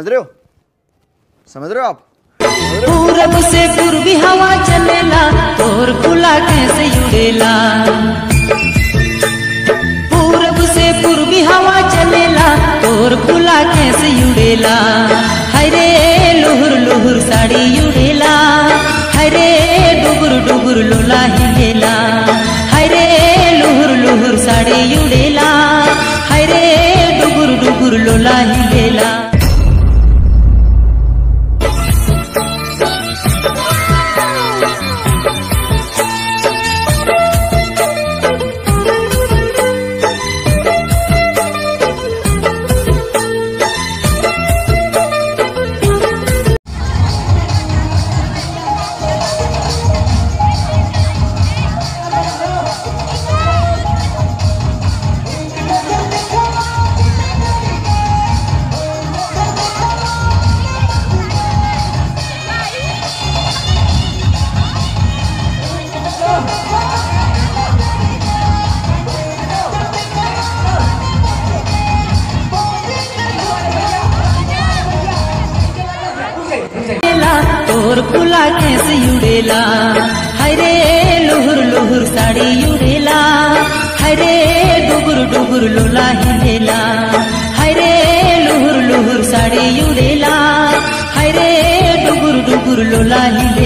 समझ रहे हो? समझ रहे हो आप? पूरब से पूर्वी हवा चलेला, तोर खुला कैसे उड़ेला। पूरब से पूर्वी हवा चलेला, तोर खुला कैसे उड़ेला। हरे लुहुर लुहुर साड़ी उड़ेला, हरे डुगुर डुगुर लोला हिलेला। हरे लुहुर लुहुर साड़ी उड़ेला, हरे डुगुर डुगुर लोला हिलेला। तोर खुला कैसे उड़ेला, हरे लुहुर लुहुर साड़ी उड़ेला। हरे डुगुर डुगुर लोला हिलेला, हरे लुहुर लुहुर साड़ी उड़ेला। हरे डुगुर डुगुर लोला हिलेला।